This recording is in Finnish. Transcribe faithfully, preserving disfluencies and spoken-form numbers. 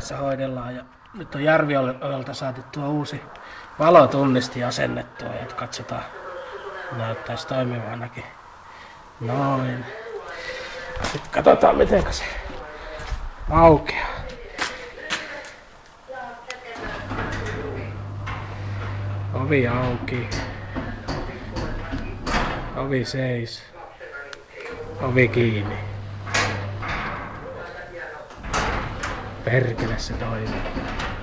tässä hoidellaan ja nyt on Järviojalta saatettua uusi valotunnisti asennettua ja katsotaan, näyttäisi toimivanakin. Noin. Sitten katsotaan miten se aukeaa. Ovi auki. Ovi seis. Ovi kiinni. Perkele se toimii.